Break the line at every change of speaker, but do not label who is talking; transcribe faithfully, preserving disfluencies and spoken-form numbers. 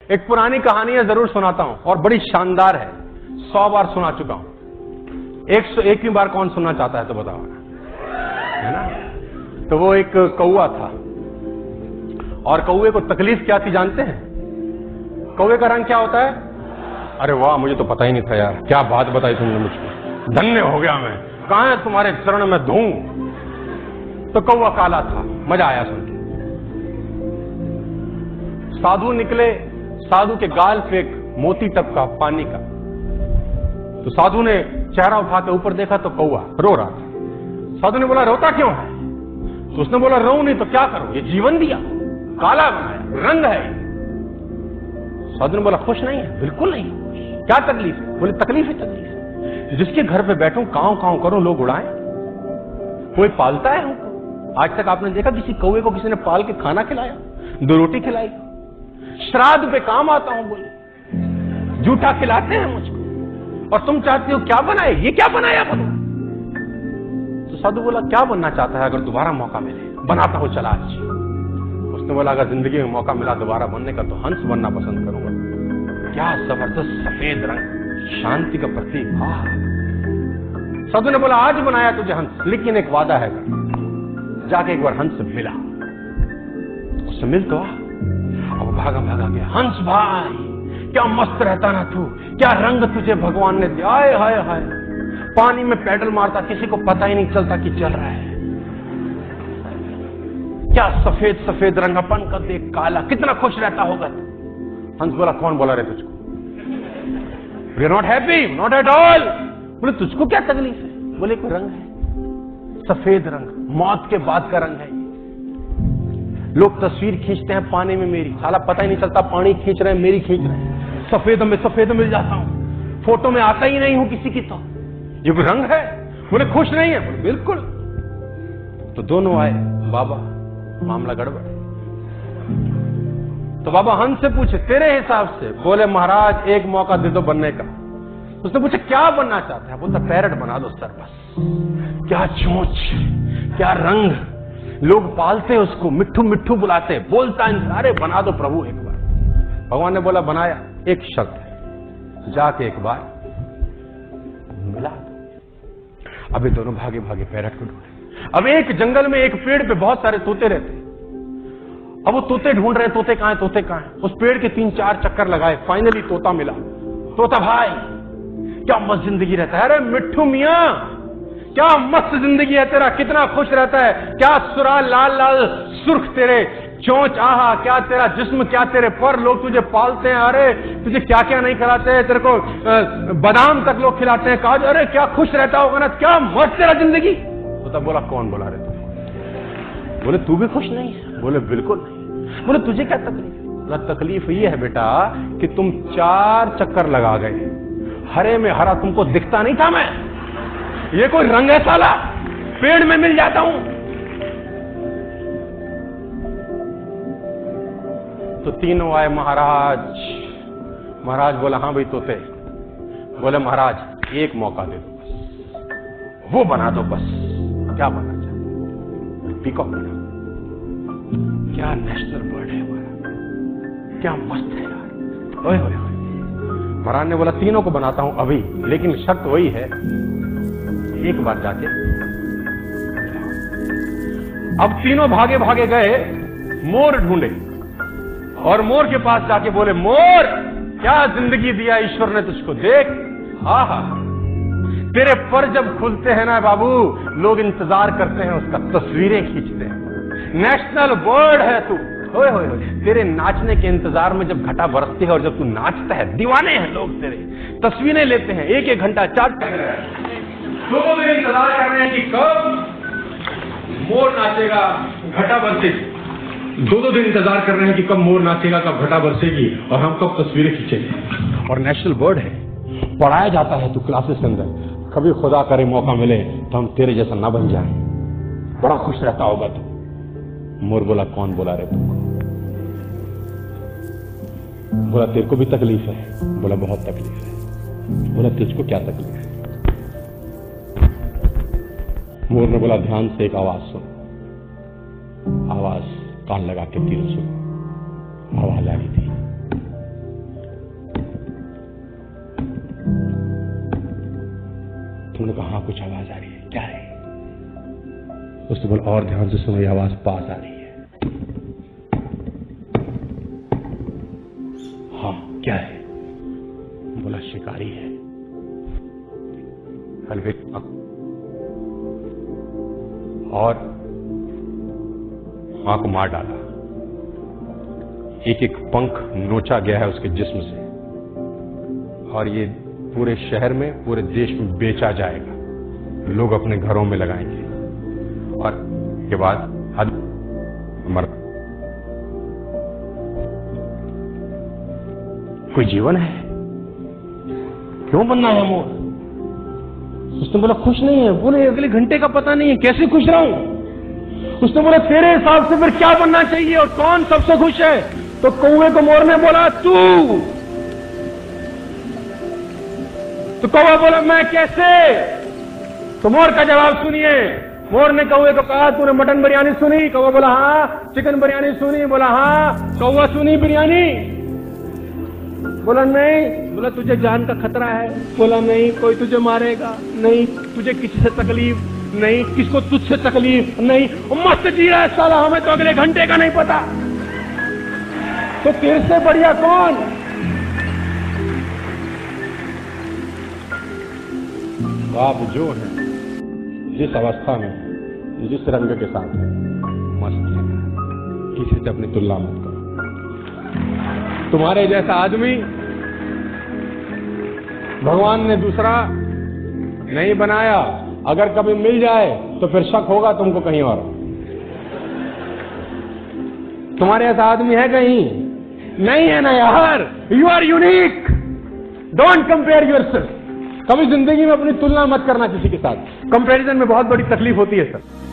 एक पुरानी कहानी है, जरूर सुनाता हूं और बड़ी शानदार है, सौ बार सुना चुका हूं। एक सौ एकवीं बार कौन सुनना चाहता है तो बताओ, है ना। तो वो एक कौआ था और कौए को तकलीफ क्या थी जानते हैं? कौए का रंग क्या होता है? अरे वाह, मुझे तो पता ही नहीं था यार, क्या बात बताई तुमने मुझको, धन्य हो गया मैं। कहां है तुम्हारे चरण में धूं। तो कौआ काला था, मजा आया सुन के। साधु निकले, साधु के गाल पे एक मोती टपका पानी का। तो साधु ने चेहरा उठा के ऊपर देखा तो कौआ रो रहा था। साधु ने बोला रोता क्यों है? तो उसने बोला रो नहीं तो क्या करूं, ये जीवन दिया, काला बनाया, रंग है। साधु ने बोला खुश नहीं है? बिल्कुल नहीं। क्या तकलीफ है? बोले तकलीफ ही तकलीफ है, जिसके घर पे बैठूं कांव कांव करूं लोग उड़ाएं, कोई पालता है हमको? आज तक आपने देखा किसी कौवे को किसी ने पाल के खाना खिलाया, दो रोटी खिलाई? श्राद्ध पे काम आता हूं, बोले जूठा खिलाते हैं मुझको, और तुम चाहती हो क्या बनाए, ये क्या बनाया बोलो। तो साधु बोला क्या बनना चाहता है अगर दोबारा मौका मिले? बनाता हूं चला आज। उसने बोला अगर जिंदगी में मौका मिला दोबारा बनने का तो हंस बनना पसंद करूंगा। क्या जबरदस्त सफेद रंग, शांति का प्रतीक। आह। साधु ने बोला आज बनाया तुझे हंस, लेकिन एक वादा है, जाके एक बार हंस से मिला। उससे मिल तो आ। अब भागा भागा गया, हंस भाई क्या मस्त रहता ना तू, क्या रंग तुझे भगवान ने दिया, हाय हाय हाय। पानी में पैडल मारता, किसी को पता ही नहीं चलता कि चल रहा है। क्या सफेद सफेद रंगपन का देख, काला, कितना खुश रहता होगा। हंस बोला कौन बोला रे तुझको? We are not happy, not at all. बोले तुझको क्या तकलीफ है? बोले कोई रंग है, सफेद रंग, मौत के बाद का रंग है। लोग तस्वीर खींचते हैं पानी में मेरी, साला पता ही नहीं चलता पानी खींच रहे हैं मेरी खींच रहे हैं, सफेद में सफेद मिल जाता हूं, फोटो में आता ही नहीं हूं किसी की। तो ये कोई रंग है? बोले खुश नहीं है? बोले बिल्कुल। तो दोनों आए, बाबा मामला गड़बड़। तो बाबा हंस से पूछे तेरे हिसाब से? बोले महाराज एक मौका दे दो बनने का। उसने पूछा क्या बनना चाहता है? बोलता पैरट बना दो सर बस। क्या चोंच, क्या रंग, लोग पालते उसको, मिट्ठू मिट्ठू बुलाते, बोलता इंसान, अरे बना दो प्रभु एक बार। भगवान ने बोला बनाया, एक शर्त है, जाके एक बार मिला दो। अभी दोनों भागे भागे पैरट को ढूंढे। अब एक जंगल में एक पेड़ पे बहुत सारे तोते रहते। अब वो तोते ढूंढ रहे, तोते कहां है, तोते कहां है। उस पेड़ के तीन चार चक्कर लगाए, फाइनली तोता मिला। तोता भाई क्या मस्त जिंदगी रहता है, अरे मिट्ठू मियां क्या मस्त जिंदगी है तेरा, कितना खुश रहता है, क्या सुरा लाल लाल सुर्ख तेरे चोंच, आहा क्या तेरा जिस्म, क्या तेरे पर, लोग तुझे पालते हैं, अरे तुझे क्या क्या नहीं खिलाते हैं, तेरे को बादाम तक लोग खिलाते हैं, काजू, अरे क्या खुश रहता होगा ना, क्या मस्त तेरा जिंदगी। तो तब बोला कौन बोला रे तू? बोले तू भी खुश नहीं है? बोले बिल्कुल नहीं। बोले तुझे क्या तकलीफ है? बोला तकलीफ ये है बेटा कि तुम चार चक्कर लगा गए, हरे में हरा तुमको दिखता नहीं था मैं, ये कोई रंग है साला, पेड़ में मिल जाता हूं। तो तीनों आए महाराज। महाराज बोला हाँ भाई तोते। बोले महाराज एक मौका दे दो बस, वो बना दो बस। क्या बनना चाहते? पीकॉक बना। क्या नेशनल बर्ड है हमारा, क्या मस्त है यार, ओए होए होए। महाराज ने बोला तीनों को बनाता हूं अभी, लेकिन शर्त वही है एक बार जाके। अब तीनों भागे भागे गए, मोर ढूंढे और मोर के पास जाके बोले मोर क्या जिंदगी दिया ईश्वर ने तुझको, देख आहा तेरे पर जब खुलते हैं ना बाबू, लोग इंतजार करते हैं उसका, तस्वीरें खींचते हैं, नेशनल बर्ड है तू। होए होए होए, तेरे नाचने के इंतजार में जब घटा बरसती है और जब तू नाचता है, दीवाने हैं लोग तेरे, तस्वीरें लेते हैं, एक एक घंटा चार लोगों में इंतजार कर रहे हैं कि कब मोर नाचेगा, घटा बरसेगी। दो दो दिन इंतजार कर रहे हैं कि कब मोर नाचेगा, कब घटा बरसेगी और हम कब तस्वीरें खींचेंगे। और नेशनल बर्ड है, पढ़ाया जाता है तू क्लासेस के अंदर, कभी खुदा करे मौका मिले तो हम तेरे जैसा ना बन जाए, बड़ा खुश रहता होगा तू। मोर बोला कौन बोला रे तुमको? बोला तेरे को भी तकलीफ है? बोला बहुत तकलीफ है। बोला तुझको क्या तकलीफ है? मोर ने बोला ध्यान से एक आवाज सुनो। आवाज कान लगा के दिल सुनो। आवाज आ रही थी तुमने कहा हाँ कुछ आवाज आ रही है, क्या है? उसने बोला और ध्यान से सुनो, ये आवाज पास आ रही है। हाँ क्या है? बोला शिकारी है। हलवे और मां को मार डाला। एक एक पंख नोचा गया है उसके जिस्म से, और ये पूरे शहर में, पूरे देश में बेचा जाएगा। लोग अपने घरों में लगाएंगे और के बाद मर। कोई जीवन है? क्यों बनना है मोर? उसने बोला खुश नहीं है। बोले अगले घंटे का पता नहीं है, कैसे खुश रहूं? उसने बोला तेरे हिसाब से फिर क्या बनना चाहिए और कौन सबसे खुश है? तो कौवे को मोर ने बोला तू। तो कौवा बोला मैं कैसे? तो मोर का जवाब सुनिए। मोर ने कौवे को कहा तूने मटन बिरयानी सुनी? कौवा बोला हाँ। चिकन बिरयानी सुनी? बोला हाँ। कौवा सुनी बिरयानी? बोला नहीं। बोला तुझे जान का खतरा है? बोला नहीं। कोई तुझे मारेगा नहीं? तुझे किसी से तकलीफ नहीं? किसको तुझसे तकलीफ नहीं? मस्त जी रहा है साला, हमें तो अगले घंटे का नहीं पता। तो तेरे से बढ़िया कौन? आप जो है, जिस अवस्था में, जिस रंग के साथ है, मस्त है। किसी से अपनी तुलना मत करो। तुम्हारे जैसा आदमी भगवान ने दूसरा नहीं बनाया। अगर कभी मिल जाए तो फिर शक होगा तुमको कहीं और। तुम्हारे ऐसा आदमी है कहीं? नहीं है ना यार। You are unique. Don't compare yourself. कभी जिंदगी में अपनी तुलना मत करना किसी के साथ। कंपैरिजन में बहुत बड़ी तकलीफ होती है सर।